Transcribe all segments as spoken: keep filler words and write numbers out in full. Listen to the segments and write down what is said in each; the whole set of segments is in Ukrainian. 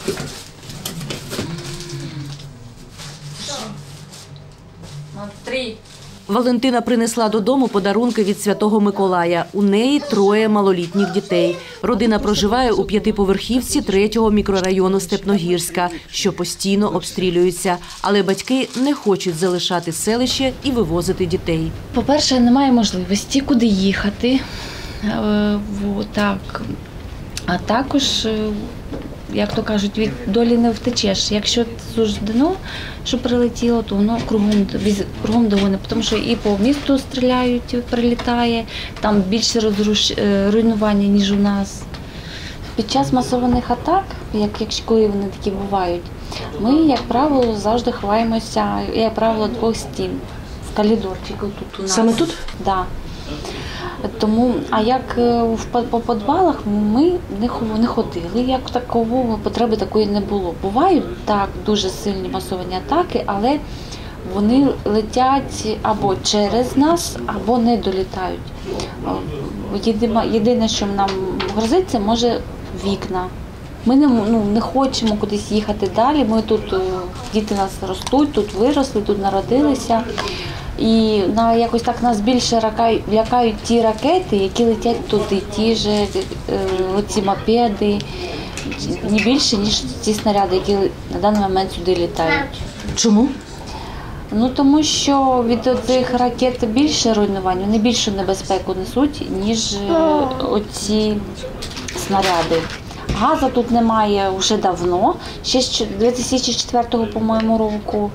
Три. Валентина принесла додому подарунки від Святого Миколая. У неї троє малолітніх дітей. Родина проживає у п'ятиповерхівці третього мікрорайону Степногірська, що постійно обстрілюються. Але батьки не хочуть залишати селище і вивозити дітей. По-перше, немає можливості, куди їхати. Так. А також, як то кажуть, від долі не втечеш. Якщо суждено, що прилетіло, то воно кругом, кругом догони. Тому що і по місту стріляють, прилітає, там більше розруш... руйнування, ніж у нас. Під час масованих атак, як, якщо коли вони такі бувають, ми, як правило, завжди ховаємося, як правило, двох стін. В коридорчику тут у нас. Саме тут? Так. Да. Тому, а як по підвалах ми не ходили, як такого, потреби такої не було. Бувають так дуже сильні масовані атаки, але вони летять або через нас, або не долітають. Єдине, що нам грозить, це може вікна. Ми не, ну, не хочемо кудись їхати далі, ми тут, діти нас ростуть, тут виросли, тут народилися. І на, якось так нас більше ракають, лякають ті ракети, які летять туди, ті ж е, оці мопеди, не більше, ніж ті снаряди, які на даний момент сюди літають. Чому? Ну, тому що від цих ракет більше руйнувань, вони більшу небезпеку несуть, ніж е, оці снаряди. Газу тут немає вже давно, ще з дві тисячі четвертого, по-моєму, року.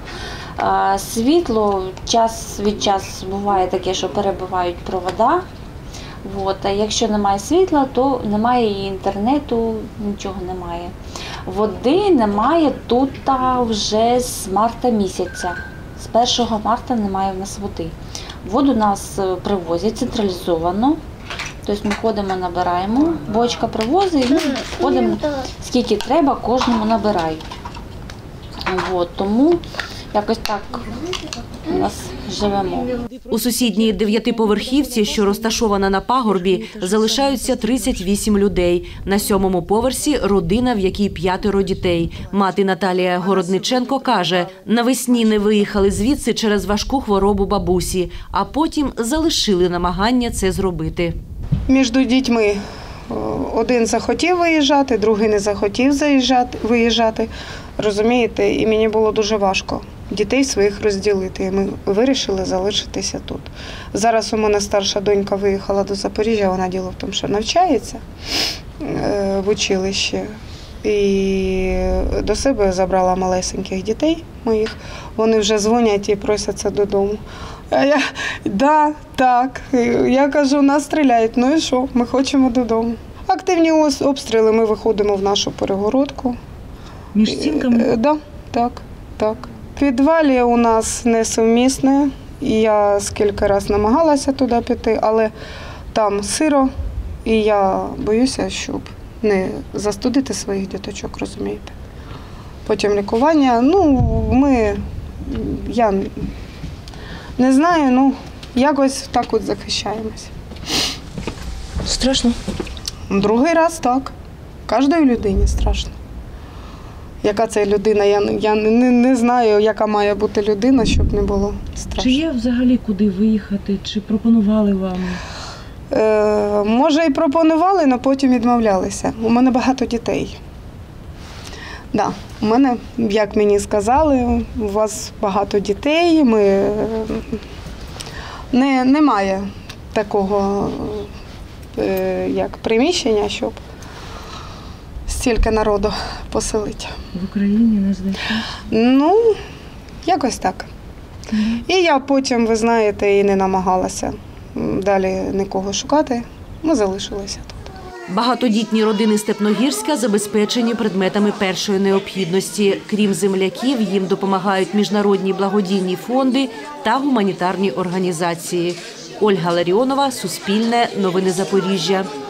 Світло час від часу буває таке, що перебивають провода. От. А якщо немає світла, то немає і інтернету, нічого немає. Води немає тут вже з марта місяця. З першого марта немає в нас води. Воду нас привозять централізовано. Тобто ми ходимо, набираємо, бочка привозить, і ми ходимо, скільки треба, кожному набирають. От. Тому якось так у нас живемо. У сусідній дев'ятиповерхівці, що розташована на пагорбі, залишаються тридцять вісім людей. На сьомому поверсі родина, в якій п'ятеро дітей. Мати Наталія Городниченко каже, навесні не виїхали звідси через важку хворобу бабусі, а потім залишили намагання це зробити. Між дітьми один захотів виїжджати, другий не захотів заїжджати, виїжджати. Розумієте, і мені було дуже важко дітей своїх розділити. І ми вирішили залишитися тут. Зараз у мене старша донька виїхала до Запоріжжя, вона діло в тому, що навчається в училищі. І до себе забрала малесеньких дітей моїх. Вони вже дзвонять і просяться додому. А я, да, так. Я кажу, нас стріляють, ну і що, ми хочемо додому. Активні обстріли, ми виходимо в нашу перегородку. Між стінками? Да, так, так. В підвалі у нас несумісне. Я скільки разів намагалася туди піти, але там сиро, і я боюся, щоб не застудити своїх діточок, розумієте. Потім лікування, ну, ми, я не знаю, ну, якось так от захищаємось. Страшно? Другий раз так. Кожній людині страшно. Яка це людина, я, я не, не знаю, яка має бути людина, щоб не було страшно. Чи є взагалі куди виїхати, чи пропонували вам? Е, може і пропонували, але потім відмовлялися. У мене багато дітей. Да, у мене, як мені сказали, у вас багато дітей, ми, не, немає такого як приміщення, щоб стільки народу поселити. В Україні не знайти? Ну, якось так. Mm-hmm. І я потім, ви знаєте, і не намагалася далі нікого шукати, ми залишилися тут. Багатодітні родини Степногірська забезпечені предметами першої необхідності. Крім земляків, їм допомагають міжнародні благодійні фонди та гуманітарні організації. Ольга Ларіонова, Суспільне, Новини Запоріжжя.